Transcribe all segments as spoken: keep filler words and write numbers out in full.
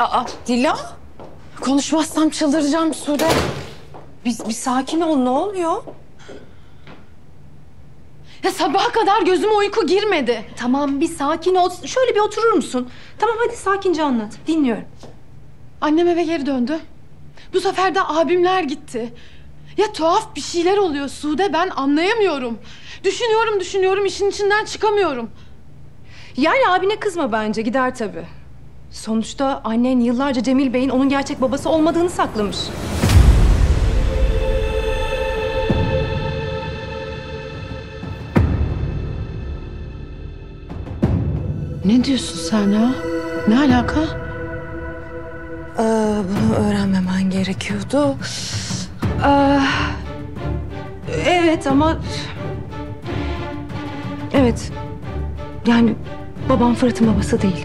Aa, Dila. Konuşmazsam çıldıracağım Sude. Biz bir sakin ol, ne oluyor? Ya sabaha kadar gözüme uyku girmedi. Tamam, bir sakin ol. Şöyle bir oturur musun? Tamam, hadi sakince anlat. Dinliyorum. Annem eve geri döndü. Bu sefer de abimler gitti. Ya tuhaf bir şeyler oluyor Sude, ben anlayamıyorum. Düşünüyorum düşünüyorum, işin içinden çıkamıyorum. Yani abine kızma bence, gider tabii. Sonuçta annen yıllarca Cemil Bey'in onun gerçek babası olmadığını saklamış. Ne diyorsun sen ya? Ne alaka? Ee, bunu öğrenmemen gerekiyordu. Ee, evet ama... Evet. Yani babam Fırat'ın babası değil.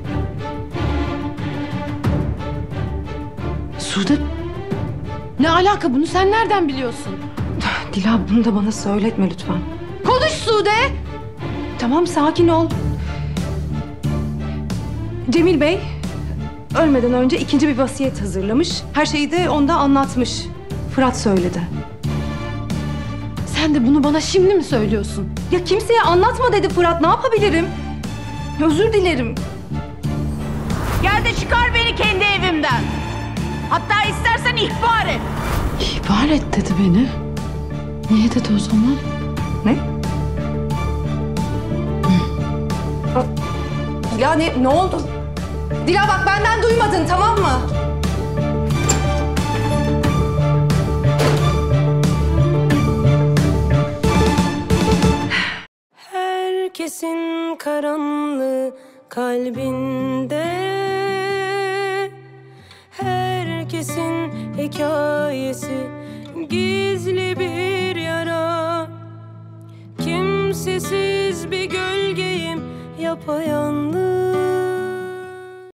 Sude, ne alaka, bunu sen nereden biliyorsun? Dila, bunu da bana söyletme lütfen. Konuş Sude! Tamam, sakin ol. Cemil Bey ölmeden önce ikinci bir vasiyet hazırlamış. Her şeyi de onda anlatmış. Fırat söyledi. Sen de bunu bana şimdi mi söylüyorsun? Ya kimseye anlatma dedi Fırat. Ne yapabilirim? Özür dilerim. Gel de çıkar beni kendi evimden. Hatta istersen ihbar et. İhbar et dedi beni. Niye dedi o zaman? Ne? Dila ne, ne oldu? Dila bak, benden duymadın, tamam mı? Herkesin karanlığı kalbinde, herkesin hikayesi gizli bir yara. Kimsesiz bir gölgeyim yapayalnız.